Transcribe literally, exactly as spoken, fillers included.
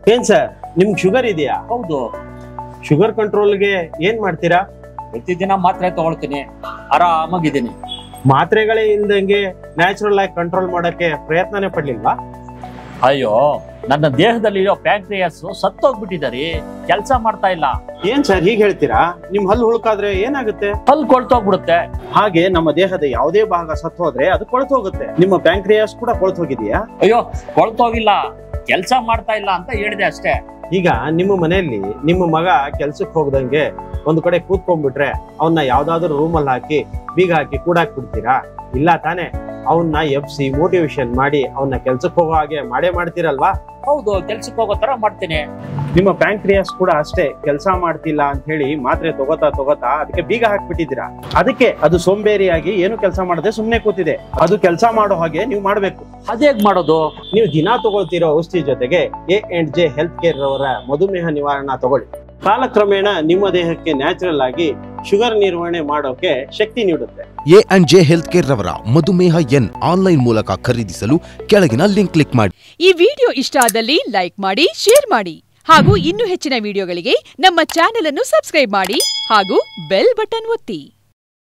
ಏನ್ ಸರ್ ನಿಮ್ಗೆ ಶುಗರ್ ಇದೆಯಾ? ಹೌದು. ಶುಗರ್ ಕಂಟ್ರೋಲ್ಗೆ ಏನ್ ಮಾಡ್ತೀರಾ? ಪ್ರತಿದಿನ ಮಾತ್ರೆ ತಗೊಳ್ತೀನಿ, ಆರಾಮಾಗಿದ್ದೀನಿ. ಮಾತ್ರೆಗಳೇ ಇಲ್ದಂಗೆ ನ್ಯಾಚುರಲ್ ಆಗಿ ಕಂಟ್ರೋಲ್ ಮಾಡಕ್ಕೆ ಪ್ರಯತ್ನನೇ ಪಡ್ಲಿಲ್ವಾ? ಅಯ್ಯೋ, ನನ್ನ ದೇಹದಲ್ಲಿರೋ ಪ್ಯಾಂಕ್ರಿಯಾಸ್ ಸತ್ತೋಗ್ಬಿಟ್ಟಿದಾರಿ, ಕೆಲಸ ಮಾಡ್ತಾ ಇಲ್ಲ. ಏನ್ ಸರ್ ಹೀಗೆ ಹೇಳ್ತೀರಾ? ನಿಮ್ ಹಲ್ಲು ಹುಳುಕಾದ್ರೆ ಏನಾಗುತ್ತೆ? ಹಲ್ಲು ಕೊಳ್ತೋಗ್ಬಿಡುತ್ತೆ. ಹಾಗೆ ನಮ್ಮ ದೇಹದ ಯಾವುದೇ ಭಾಗ ಸತ್ತು ಹೋದ್ರೆ ಅದು ಕೊಳ್ತು ಹೋಗುತ್ತೆ. ನಿಮ್ಮ ಪ್ಯಾಂಕ್ರಿಯಾಸ್ ಕೂಡ ಕೊಳ್ತು ಹೋಗಿದೆಯಾ? ಅಯ್ಯೋ, ಕೊಳ್ತೋಗಿಲ್ಲ, ಕೆಲಸ ಮಾಡ್ತಾ ಇಲ್ಲ ಅಂತ ಹೇಳಿದೆ ಅಷ್ಟೇ. ಈಗ ನಿಮ್ಮ ಮನೆಯಲ್ಲಿ ನಿಮ್ಮ ಮಗ ಕೆಲ್ಸಕ್ಕೆ ಹೋಗದಂಗೆ ಒಂದು ಕಡೆ ಕೂತ್ಕೊಂಡ್ಬಿಟ್ರೆ ಅವನ್ನ ಯಾವ್ದಾದ್ರು ರೂಮಲ್ಲಿ ಹಾಕಿ ಬೀಗ ಹಾಕಿ ಕೂಡಾಕ್ ಬಿಡ್ತೀರಾ? ಇಲ್ಲ ತಾನೆ. ಅವನ್ನ ಎಬ್ಸಿ ಮೋಟಿವೇಶನ್ ಮಾಡಿ ಅವನ್ನ ಕೆಲ್ಸಕ್ಕೆ ಹೋಗೋ ಹಾಗೆ ಮಾಡೇ ಮಾಡ್ತೀರಲ್ವಾ? ಹೌದು, ಕೆಲ್ಸಕ್ಕೆ ಹೋಗೋ ತರ ಮಾಡ್ತೀನಿ. ನಿಮ್ಮ ಪ್ಯಾಂಕ್ರಿಯಾಸ್ ಕೂಡ ಅಷ್ಟೇ ಕೆಲಸ ಮಾಡ್ತಿಲ್ಲ ಅಂತ ಹೇಳಿ ಮಾತ್ರೆ ತಗೋತಾ ತಗೋತಾ ಅದಕ್ಕೆ ಬೀಗ ಹಾಕ್ಬಿಟ್ಟಿದ್ದೀರಾ. ಅದಕ್ಕೆ ಅದು ಸೋಂಬೇರಿಯಾಗಿ ಏನು ಕೆಲಸ ಮಾಡದೆ ಸುಮ್ನೆ ಕೂತಿದೆ. ಅದು ಕೆಲಸ ಮಾಡೋ ಹಾಗೆ ನೀವು ಮಾಡ್ಬೇಕು. ಅದೇಗ್ ಮಾಡೋದು? ನೀವು ದಿನ ತಗೊಳ್ತಿರೋ ಔಷಧಿ ಜೊತೆಗೆ A and J health care ಅವರ ಮಧುಮೇಹ ನಿವಾರಣಾ ತಗೊಳ್ಳಿ. ಕಾಲಕ್ರಮೇಣ ನಿಮ್ಮ ದೇಹಕ್ಕೆ ನ್ಯಾಚುರಲ್ ಆಗಿ ಶುಗರ್ ನಿರ್ವಹಣೆ ಮಾಡೋಕೆ ಶಕ್ತಿ ನೀಡುತ್ತೆ. A and J health care ರವರ ಮಧುಮೇಹ ಎನ್ ಆನ್ಲೈನ್ ಮೂಲಕ ಖರೀದಿಸಲು ಕೆಳಗಿನ ಲಿಂಕ್ ಕ್ಲಿಕ್ ಮಾಡಿ. ಈ ವಿಡಿಯೋ ಇಷ್ಟ ಆದಲ್ಲಿ ಲೈಕ್ ಮಾಡಿ, ಶೇರ್ ಮಾಡಿ ಹಾಗೂ ಇನ್ನೂ ಹೆಚ್ಚಿನ ವಿಡಿಯೋಗಳಿಗೆ ನಮ್ಮ ಚಾನೆಲ್ ಅನ್ನು ಸಬ್ಸ್ಕ್ರೈಬ್ ಮಾಡಿ ಹಾಗೂ ಬೆಲ್ ಬಟನ್ ಒತ್ತಿ.